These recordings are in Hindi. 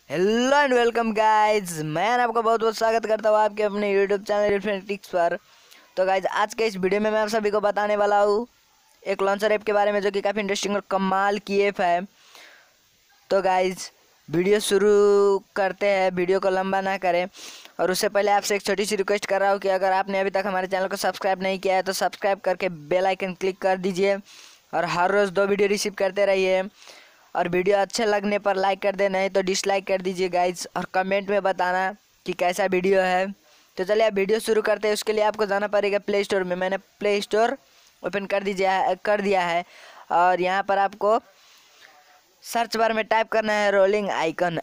हेलो एंड वेलकम गाइज, मैं आपका बहुत बहुत स्वागत करता हूँ आपके अपने यूट्यूब चैनल डिफरेंट टिक्स पर। तो गाइज आज के इस वीडियो में मैं आप सभी को बताने वाला हूँ एक लॉन्चर ऐप के बारे में जो कि काफ़ी इंटरेस्टिंग और कमाल की ऐप है। तो गाइज वीडियो शुरू करते हैं, वीडियो को लंबा ना करें। और उससे पहले आपसे एक छोटी सी रिक्वेस्ट कर रहा हूँ कि अगर आपने अभी तक हमारे चैनल को सब्सक्राइब नहीं किया है तो सब्सक्राइब करके बेल आइकन क्लिक कर दीजिए और हर रोज़ 2 वीडियो रिसीव करते रहिए। और वीडियो अच्छे लगने पर लाइक कर देना, नहीं तो डिसलाइक कर दीजिए गाइज, और कमेंट में बताना कि कैसा वीडियो है। तो चलिए अब वीडियो शुरू करते हैं। उसके लिए आपको जाना पड़ेगा प्ले स्टोर में। मैंने प्ले स्टोर ओपन कर दिया है और यहाँ पर आपको सर्च बार में टाइप करना है rolling icon,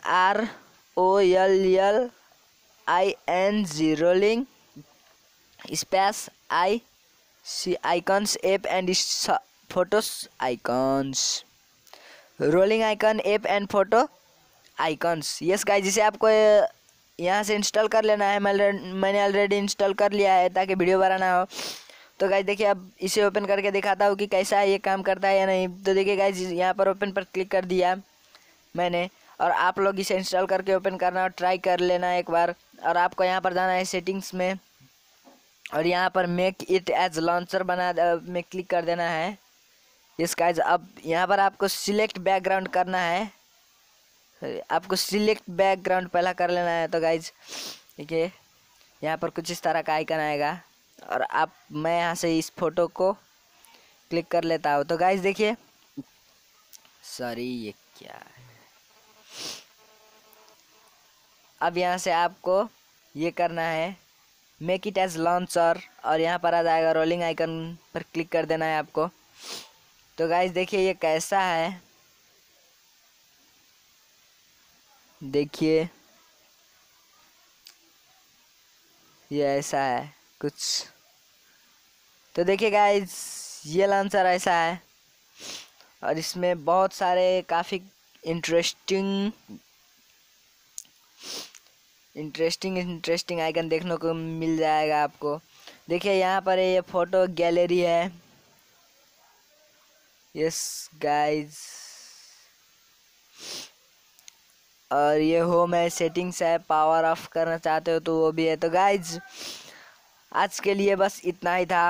ROLLING rolling space icons app and photos icons, rolling icon app and photo icons. Yes guys, जिसे आपको यहाँ से इंस्टॉल कर लेना है। मैंने ऑलरेडी इंस्टॉल कर लिया है ताकि वीडियो बड़ा ना हो। तो गाइस देखिए, अब इसे ओपन करके दिखाता हूँ कि कैसा ये काम करता है या नहीं। तो देखिए गाइस, यहाँ पर ओपन पर क्लिक कर दिया मैंने, और आप लोग इसे इंस्टॉल करके ओपन करना और ट्राई कर लेना एक बार। और आपको यहाँ पर जाना है सेटिंग्स में और यहाँ पर मेक इट एज लॉन्चर में क्लिक कर देना है। यस गाइस, अब यहाँ पर आपको सिलेक्ट बैकग्राउंड करना है। आपको सिलेक्ट बैकग्राउंड पहला कर लेना है। तो गाइज देखिए, यहाँ पर कुछ इस तरह का आइकन आएगा और मैं यहाँ से इस फोटो को क्लिक कर लेता हूँ। तो गाइज देखिए, सॉरी ये क्या है। अब यहाँ से आपको ये करना है मेक इट एज लॉन्चर और यहाँ पर आ जाएगा रोलिंग आइकन पर क्लिक कर देना है आपको। तो गाइज देखिए ये कैसा है, देखिए ये ऐसा है कुछ। तो देखिए गाइज, ये लॉन्चर ऐसा है और इसमें बहुत सारे काफ़ी इंटरेस्टिंग आइकन देखने को मिल जाएगा आपको। देखिए यहाँ पर ये फोटो गैलरी है। यस गाइज, और ये होम है, सेटिंग्स है, पावर ऑफ करना चाहते हो तो वो भी है। तो गाइज आज के लिए बस इतना ही था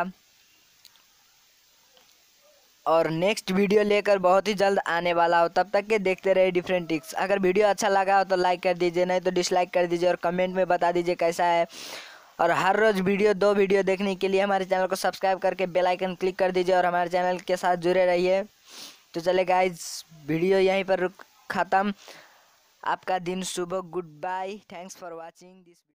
और नेक्स्ट वीडियो लेकर बहुत ही जल्द आने वाला हो। तब तक के देखते रहे डिफरेंट टिक्स। अगर वीडियो अच्छा लगा हो तो लाइक कर दीजिए, नहीं तो डिसलाइक कर दीजिए और कमेंट में बता दीजिए कैसा है। और हर रोज़ 2 वीडियो देखने के लिए हमारे चैनल को सब्सक्राइब करके बेल आइकन क्लिक कर दीजिए और हमारे चैनल के साथ जुड़े रहिए। तो चले गाइज, वीडियो यहीं पर ख़त्म। आपका दिन शुभ हो। Good bye, thanks for watching this.